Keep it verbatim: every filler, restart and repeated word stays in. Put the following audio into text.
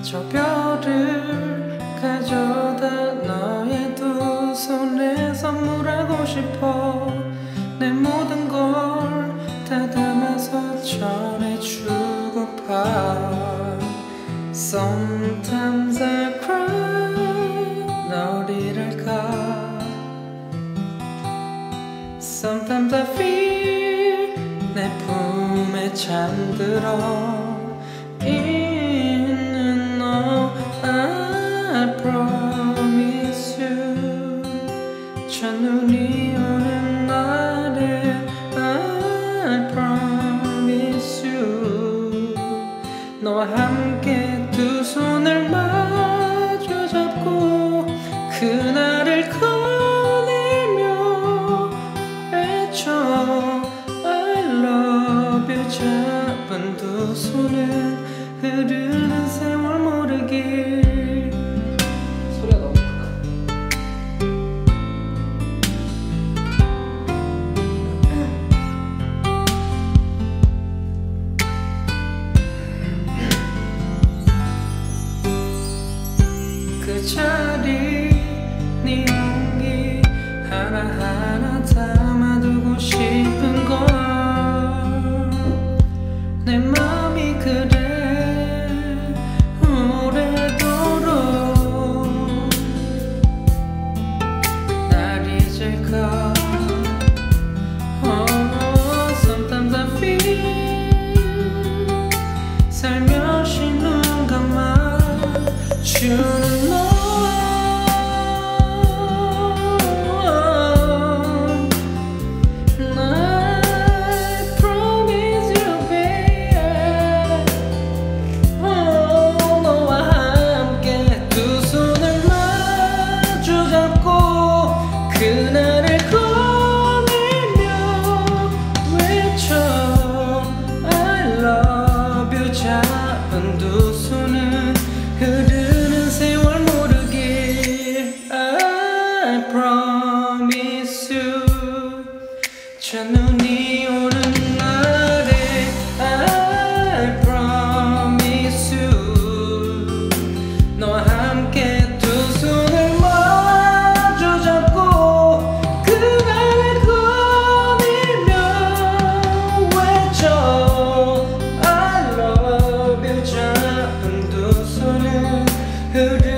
저 별을 가져다 너의 두 손에 선물하고 싶어. 내 모든 걸 다 담아서 전해주고파. Sometimes I cry 널 잃을까. Sometimes I feel 내 품에 잠들어 있는 너. I promise you 첫눈이 오는 날에 I promise you 너와 함께 두 손을 마주 잡고 그날을 꺼내며 외쳐 I love you. 잡은 두 손은 흐르는 세월 모르길. 소리가 너무 크다. 그 자리 네 용기 하나하나 담아두고 싶은 걸. 내 맘이 그래 오래도록 날 잊을까. oh, Sometimes I feel 살며시 눈 감아주는 너. 그날을 꺼내며 외쳐 I love you. 잡은 두 손은 흐르는 세월 모르길. I promise you 첫눈이 오는 날에 I promise you 너와 함께 두 손을 마주 잡고 흐르는